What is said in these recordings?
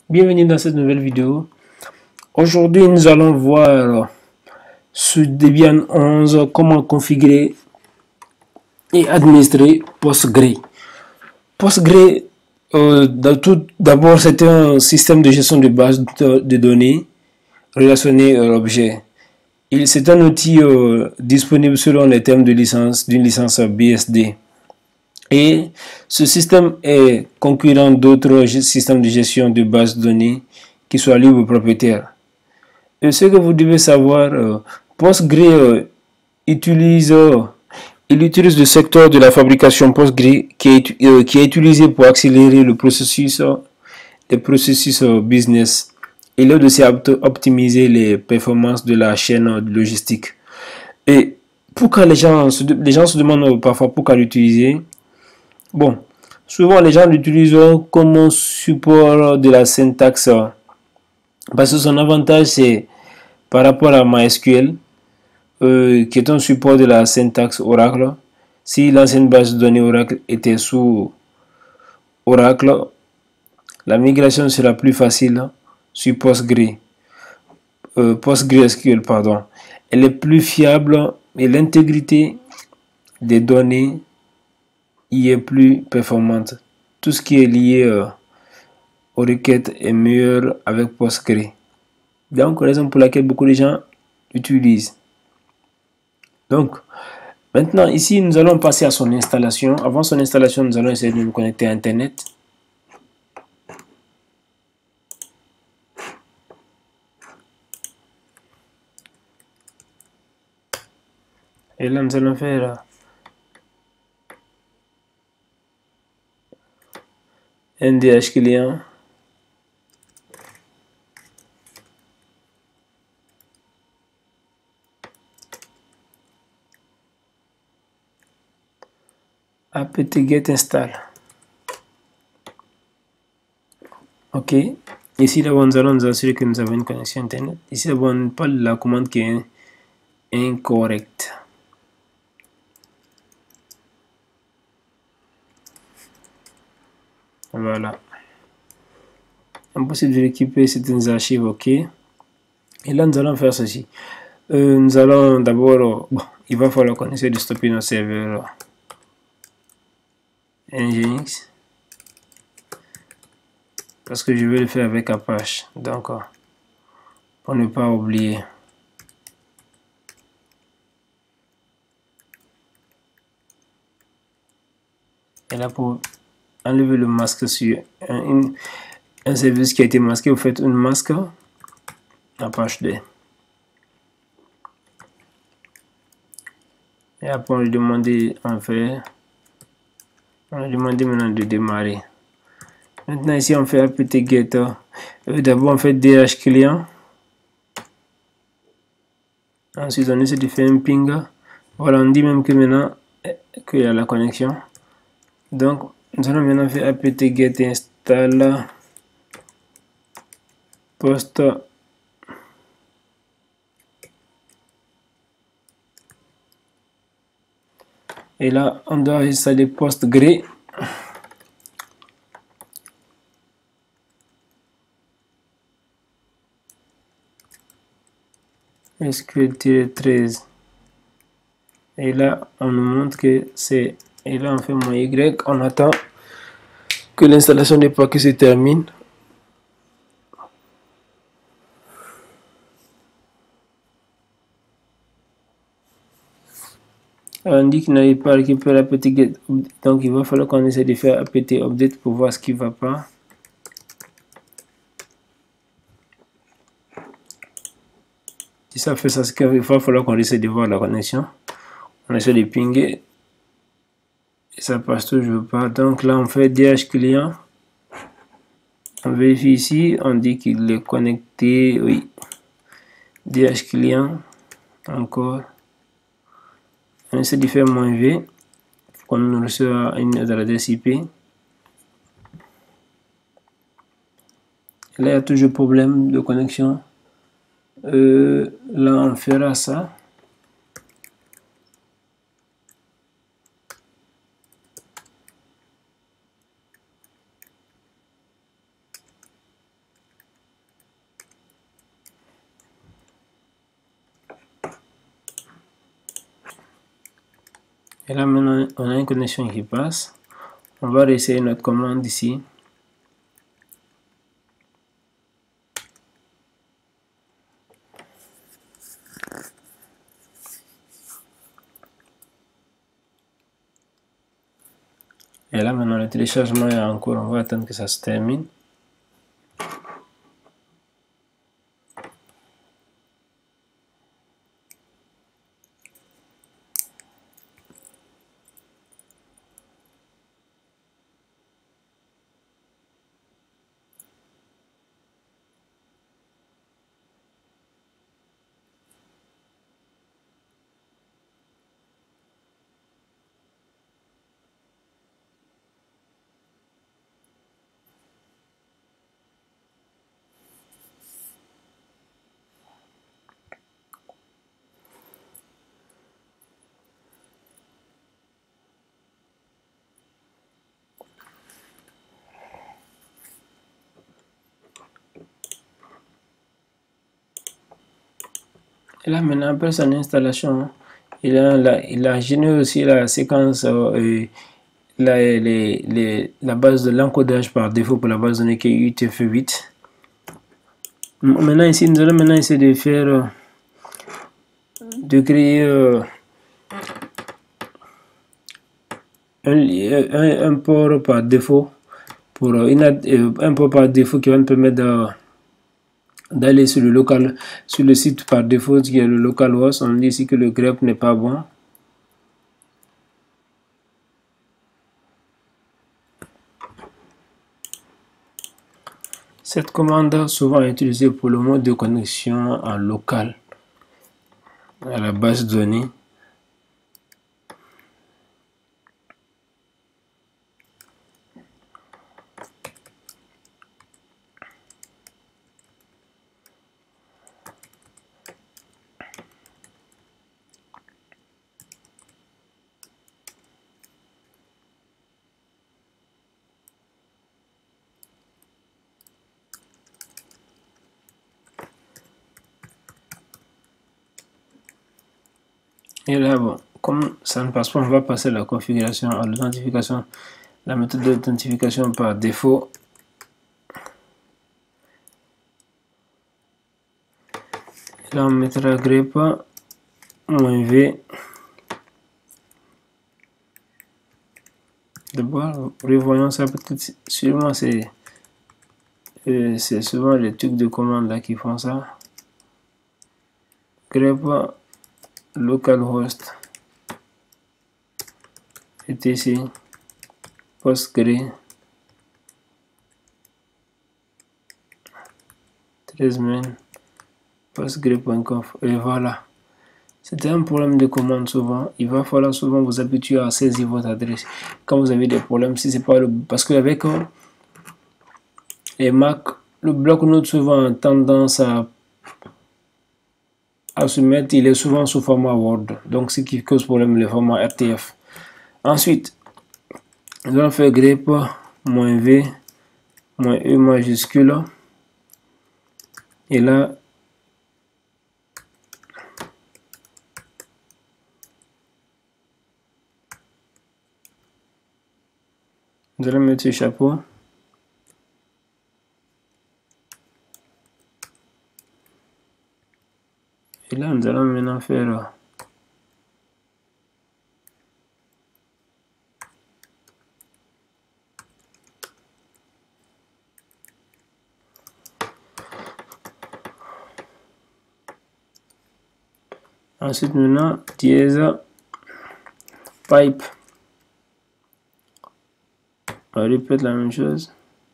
Bienvenue dans cette nouvelle vidéo. Aujourd'hui, nous allons voir sur Debian 11 comment configurer et administrer Postgre. Postgre, d'abord, c'est un système de gestion de base de données relationnées à l'objet. C'est un outil disponible selon les termes de licence d'une licence BSD. Et ce système est concurrent d'autres systèmes de gestion de base de données qui soient libres ou propriétaires. Et ce que vous devez savoir, Postgre il utilise le secteur de la fabrication Postgre qui est utilisé pour accélérer le processus business. Il aide aussi à optimiser les performances de la chaîne logistique. Et pourquoi les gens se demandent parfois pourquoi l'utiliser. Bon, souvent les gens l'utilisent comme un support de la syntaxe parce que son avantage c'est par rapport à MySQL qui est un support de la syntaxe Oracle. Si l'ancienne base de données Oracle était sous Oracle, la migration sera plus facile sur PostgreSQL, pardon. Elle est plus fiable et l'intégrité des données y est plus performante. Tout ce qui est lié aux requêtes est meilleur avec Postgre. Donc, raison pour laquelle beaucoup de gens utilisent. Donc, maintenant, ici, nous allons passer à son installation. Avant son installation, nous allons essayer de nous connecter à Internet. Et là, nous allons faire NDH client. apt-get install. Ok. Ici, d'abord, nous allons nous assurer que nous avons une connexion Internet. Ici, d'abord, on parle de la commande qui est incorrecte. Voilà. Impossible de récupérer certaines archives, ok. Et là, nous allons faire ceci. Nous allons d'abord, il va falloir qu'on essaie de stopper nos serveurs Nginx. Parce que je vais le faire avec Apache. Donc, pour ne pas oublier. Et là, pour enlever le masque sur un service qui a été masqué, vous faites une masque Apache D. Et après, on lui demande maintenant de démarrer. Maintenant, ici, on fait apt-get. D'abord, on fait DH client. Ensuite, on essaie de faire un ping. Voilà, on dit même que maintenant, qu'il y a la connexion. Donc, nous allons maintenant faire apt-get install post. Et là, on doit installer Postgre. SQL-13. Et là, on nous montre que c'est... Et là, on fait mon Y. On attend que l'installation des paquets se termine. On dit qu'il n'arrive pas à récupérer apt-get. Donc, il va falloir qu'on essaie de faire apt-update pour voir ce qui ne va pas. Si ça fait ça, il va falloir qu'on essaie de voir la connexion. On essaie de pinguer. Et ça passe toujours pas. Donc là, on fait DH client. On vérifie ici. On dit qu'il est connecté. Oui. DH client. Encore. On essaie de faire -v. On nous reçoit une adresse IP. Là, il y a toujours problème de connexion. Là, on fera ça. Et là maintenant on a une connexion qui passe. On va réessayer notre commande ici. Et là maintenant le téléchargement est en cours, on va attendre que ça se termine. Et là maintenant après son installation, il a généré aussi la séquence la base de l'encodage par défaut pour la base de données qui est UTF-8. Maintenant ici nous allons maintenant essayer de faire de créer un port par défaut pour un port par défaut qui va nous permettre d'aller sur le site par défaut qui est le localhost. On dit ici que le grep n'est pas bon. Cette commande souvent est utilisée pour le mode de connexion en local à la base de données. Et là, bon, comme ça ne passe pas, on va passer à la configuration, à l'authentification, la méthode d'authentification par défaut. Et là, on mettra grep -v. D'abord, revoyons ça, peut-être, sûrement c'est souvent les trucs de commande là qui font ça. Grep localhost etc postgre 13 postgre.conf. Et voilà, c'était un problème de commande. Souvent il va falloir souvent vous habituer à saisir votre adresse quand vous avez des problèmes. Si c'est pas parce qu'avec les Mac, le bloc-notes souvent a tendance à se mettre, il est souvent sous format Word, donc ce qui cause problème le format RTF. Ensuite nous allons faire grep -v -e majuscule, et là nous allons mettre ce chapeau. Et là nous allons maintenant faire ensuite maintenant dièse pipe. On répète la même chose.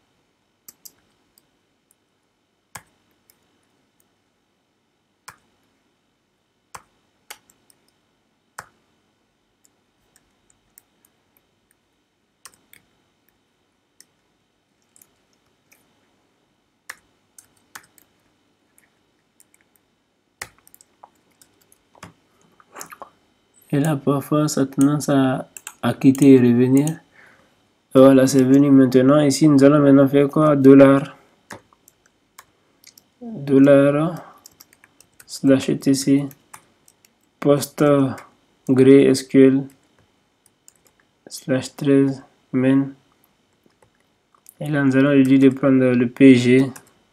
Et là parfois ça a tendance à quitter et revenir. Et voilà, c'est venu maintenant. Ici nous allons maintenant faire quoi? $/etc postgre SQL /13 main. Et là, nous allons lui dire de prendre le PG.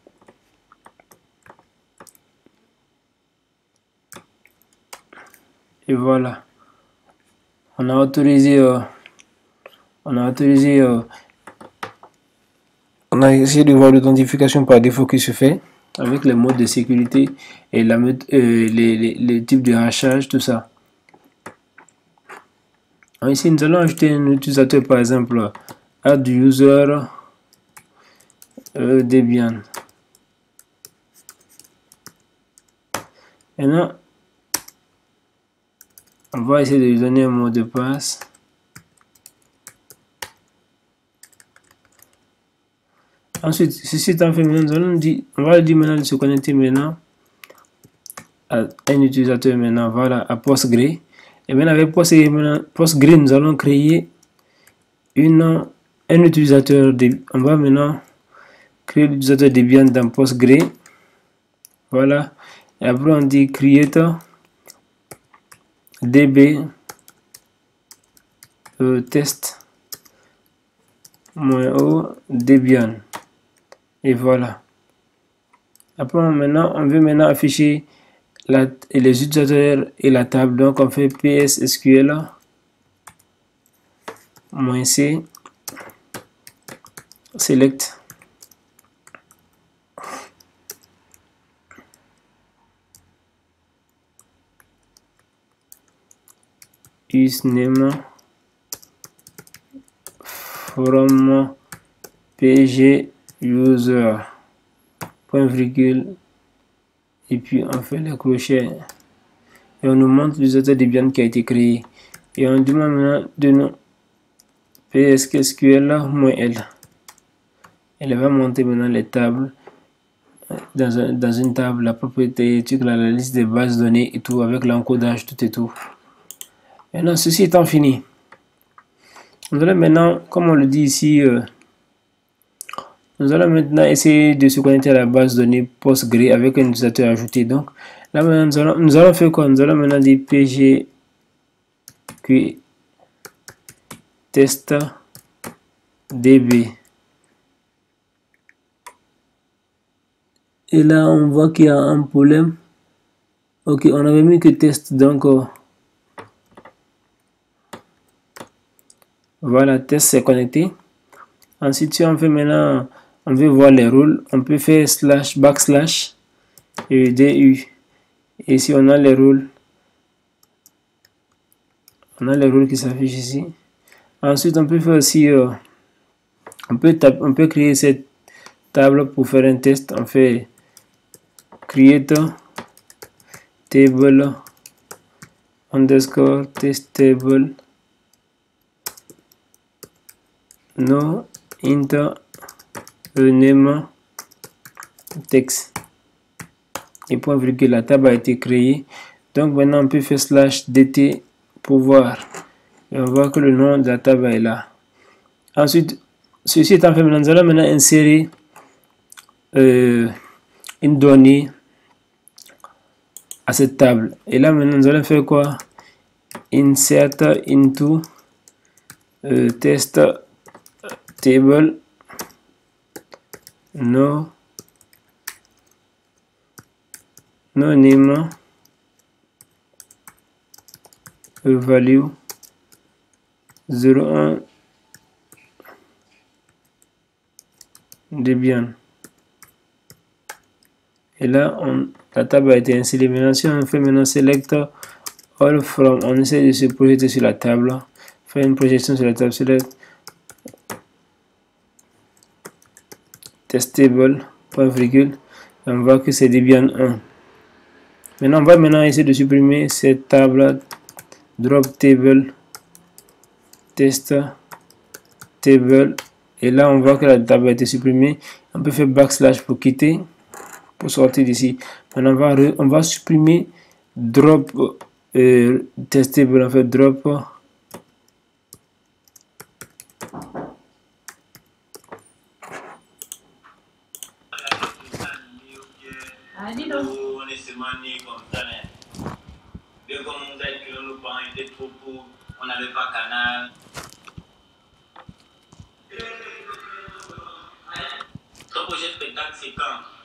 Et voilà. On a autorisé on a essayé de voir l'authentification par défaut qui se fait avec les modes de sécurité et les types de hachage, tout ça. Alors ici, nous allons ajouter un utilisateur, par exemple, add user Debian. Maintenant, on va essayer de lui donner un mot de passe. Ensuite, ceci étant fait, maintenant, on va lui dire maintenant de se connecter maintenant à un utilisateur maintenant, voilà, à Postgre. Et maintenant avec Postgre, nous allons créer un utilisateur. On va maintenant créer l'utilisateur Debian dans Postgre. Voilà. Et après on dit create db test -o Debian. Et voilà. Après maintenant, on veut maintenant afficher les utilisateurs et la table. Donc on fait ps sql -c select username from pg user point virgule et puis on fait le crochet et on nous montre l'utilisateur Debian qui a été créé et on demande maintenant de nous psql-l. Elle va monter maintenant les tables dans une table, la propriété, la liste des bases de données et tout avec l'encodage, tout et tout. Maintenant, ceci étant fini, nous allons maintenant, comme on le dit ici, nous allons maintenant essayer de se connecter à la base de données Postgre avec un utilisateur ajouté. Donc là maintenant, nous allons faire quoi? Nous allons maintenant dire pg test db. Et là, on voit qu'il y a un problème. Ok, on avait mis que test, donc voilà, test s'est connecté. Ensuite, si on fait maintenant, on veut voir les rôles, on peut faire / et du. Et si on a les rôles, qui s'affichent ici. Ensuite, on peut faire aussi, on peut créer cette table pour faire un test. On fait create table underscore test table no int name text et point virgule. La table a été créée. Donc maintenant on peut faire /dt pour voir et on voit que le nom de la table est là. Ensuite, ceci étant fait, nous allons maintenant insérer une donnée à cette table. Et là maintenant nous allons faire quoi? Insert into test table no name value 01 Debian. Et là la table a été installée. Maintenant si on fait maintenant select all from, on essaie de se projeter sur la table, faire une projection sur la table, select testable point virgule, et on voit que c'est Debian 1. Maintenant on va essayer de supprimer cette table, drop table test table, et là on voit que la table a été supprimée. On peut faire / pour quitter, pour sortir d'ici. Maintenant on va supprimer drop testable, en fait drop Comme on a dit que le parent était trop pauvre, on n'avait pas canal. conséquent